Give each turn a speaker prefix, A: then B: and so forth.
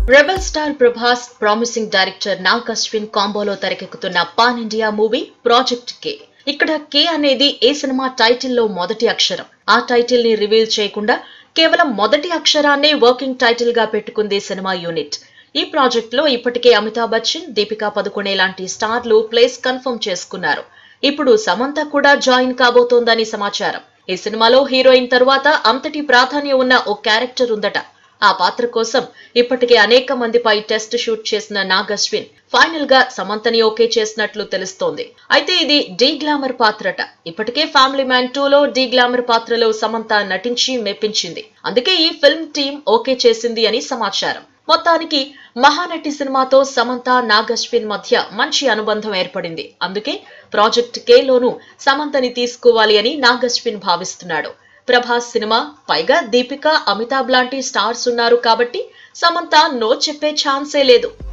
A: Rebel star Prabhas, promising director Nag Ashwin కాంబోలో తెరకెక్కుతున్న pan India movie project K. ఇక్కడ కే అనేది ఏ సినిమా టైటిల్ లో మొదటి అక్షరం. ఆ టైటిల్ ని రివీల్ చేయకుండా కేవలం మొదటి అక్షరాన్నే వర్కింగ్ టైటిల్ గా పెట్టుకుంది సినిమా యూనిట్. ఈ ప్రాజెక్ట్ లో ఇప్పటికే అమితాబ్ బచ్చన్, దీపికా పదుకొనే లాంటి స్టార్లు ప్లేస్ కన్ఫర్మ్ చేసుకున్నారు. ఇప్పుడు సమంత కూడా జాయిన్ కాబోతోందని సమాచారం. ఈ సినిమాలో హీరోయిన్ తరువాత అంతటి ప్రాధాన్యం ఉన్న ఓ క్యారెక్టర్ ఉందట. ఆ పాత్ర కోసం ఇప్పటికే అనేక మందిపై టెస్ట్ షూట్ చేసిన నాగశ్విన్ ఫైనల్ గా సమంతని ఓకే చేసినట్లు తెలుస్తోంది. అయితే ఇది డీ గ్లామర్ పాత్రట. ఇప్పటికే ఫ్యామిలీ మ్యాన్ 2లో డీ గ్లామర్ పాత్రలో సమంత నటించి మెప్పించింది. అందుకే ఈ ఫిల్మ్ టీం ఓకే చేసింది అని సమాచారం. మొత్తానికి మహానటి సినిమాతో సమంత, నాగశ్విన్ మధ్య మంచి అనుబంధం ఏర్పడింది. అందుకే ప్రాజెక్ట్ కే లోనూ సమంతని తీసుకోవాలి అని నాగశ్విన్ భావిస్తున్నాడు. ప్రభాస్ సినిమా, పైగా దీపిక, అమితాబ్ లాంటి స్టార్స్ ఉన్నారు కాబట్టి సమంత నో చెప్పే ఛాన్సే లేదు.